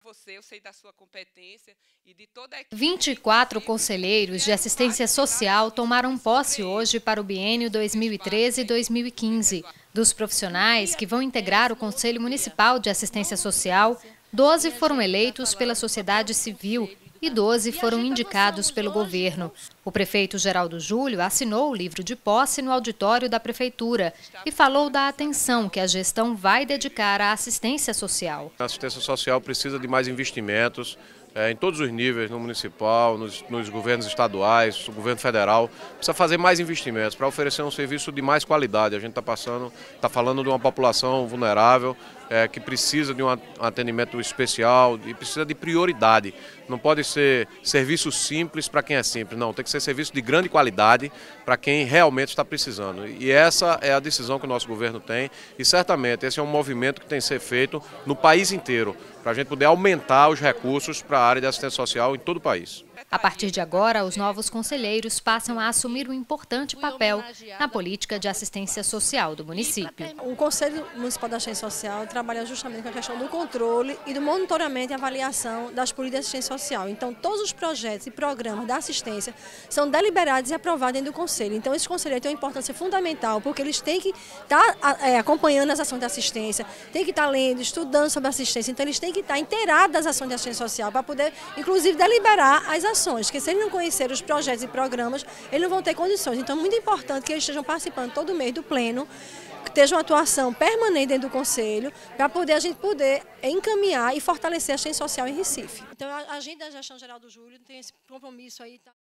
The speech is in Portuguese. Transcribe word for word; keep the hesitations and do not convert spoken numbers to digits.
Você, eu sei da sua competência e de toda a equipe. vinte e quatro conselheiros de assistência social tomaram posse hoje para o biênio dois mil e treze e dois mil e quinze. Dos profissionais que vão integrar o Conselho Municipal de Assistência Social, doze foram eleitos pela sociedade civil e doze foram indicados pelo governo. O prefeito Geraldo Júlio assinou o livro de posse no auditório da prefeitura e falou da atenção que a gestão vai dedicar à assistência social. A assistência social precisa de mais investimentos é, em todos os níveis, no municipal, nos, nos governos estaduais, no governo federal. Precisa fazer mais investimentos para oferecer um serviço de mais qualidade. A gente está passando, está falando de uma população vulnerável, É, que precisa de um atendimento especial e precisa de prioridade. Não pode ser serviço simples para quem é simples, não. Tem que ser serviço de grande qualidade para quem realmente está precisando. E essa é a decisão que o nosso governo tem e certamente esse é um movimento que tem que ser feito no país inteiro, para a gente poder aumentar os recursos para a área de assistência social em todo o país. A partir de agora, os novos conselheiros passam a assumir um importante papel na política de assistência social do município. O Conselho Municipal de Assistência Social trabalha justamente com a questão do controle e do monitoramento e avaliação das políticas de assistência social. Então, todos os projetos e programas da assistência são deliberados e aprovados dentro do Conselho. Então, esses conselheiros têm uma importância fundamental, porque eles têm que estar é, acompanhando as ações de assistência, têm que estar lendo, estudando sobre assistência. Então, eles têm que estar inteirados das ações de assistência social para poder, inclusive, deliberar as ações. Porque se eles não conhecerem os projetos e programas, eles não vão ter condições. Então é muito importante que eles estejam participando todo mês do pleno, que esteja uma atuação permanente dentro do Conselho, para poder a gente poder encaminhar e fortalecer a assistência social em Recife. Então a agenda da gestão geral do Júlio tem esse compromisso aí. Tá?